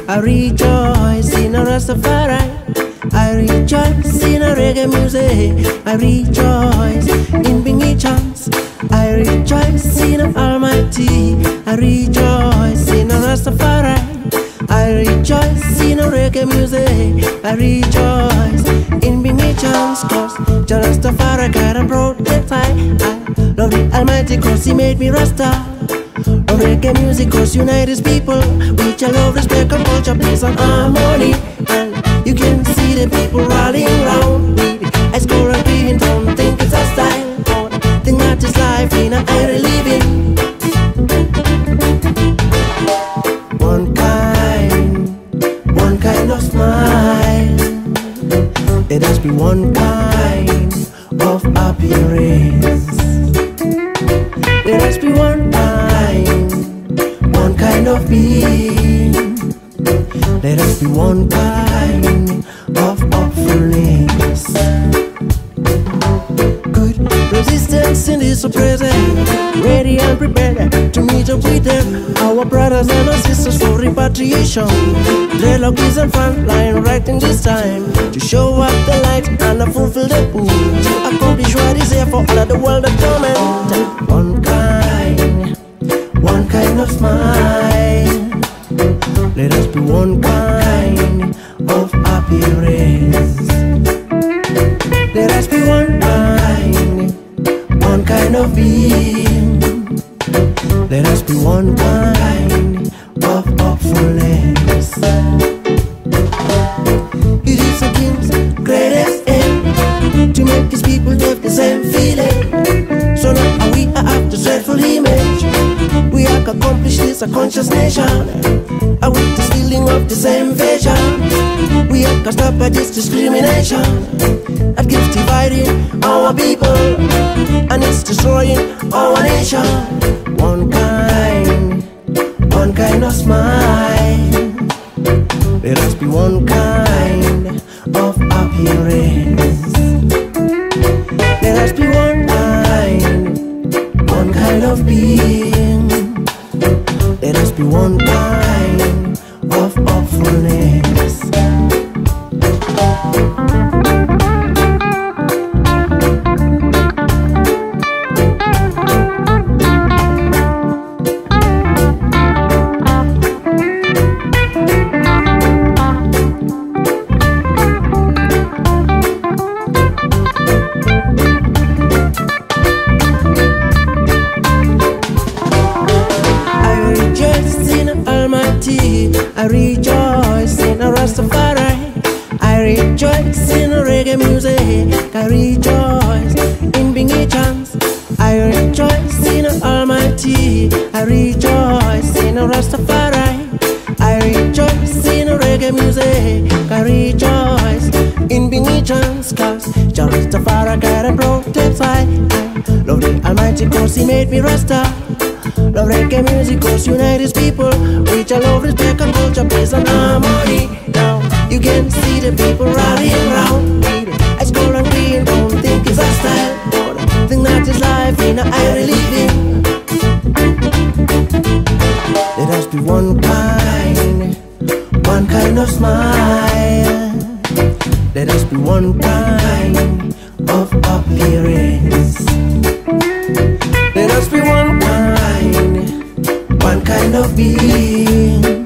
I rejoice in a Rastafari. I rejoice in a reggae music. I rejoice in being a chance. I rejoice in an Almighty. I rejoice in a Rastafari. I rejoice in a reggae music. I rejoice in being a chance. Cause Jah Rastafari God and protect I love the Almighty cause He made me Rasta. Love reggae music cause unite His people. With your love, respect and culture, peace and harmony. And you can see the people rallying round me. I score a green, don't think it's a style, but think that is life in a I living. One kind of smile. There has be one kind of appearance. There has be one kind of being. There has be one kind of awfulness. Good resistance in this present, ready and prepared to meet up with them. Our brothers and our sisters for repatriation. Dreadlock is on front line right in this time to show up the light and fulfill the need to accomplish what is here for all of the world of torment. One kind of smile. Let us be one kind of appearance. Let us be one kind of being. Let us be one kind of awfulness. It is a king's greatest aim to make his people have the same feeling. So now we are after dreadful image. We have accomplished this a conscious nation. And with this feeling of the same vision, we have to stop at this discrimination that keeps dividing our people and it's destroying our nation. One kind of smile. There has be one kind of appearance. There has be one kind of being. There has be one kind of awfulness. I rejoice in a Rastafari. I rejoice in a reggae music. I rejoice in being a chance. I rejoice in an Almighty. I rejoice in a Rastafari. I rejoice in a reggae music. I rejoice in being a chance. Cause Jah Rastafari God and protect I love the Almighty cause He made me Rasta. Love reggae music cause unite His people. With your love, respect and culture, peace and harmony. Now you can see the people rallying round me. I score and green, don't think it's a style, but think that is life in a I living. There has be one kind of smile. There has be one kind of appearance. There has be one kind of being.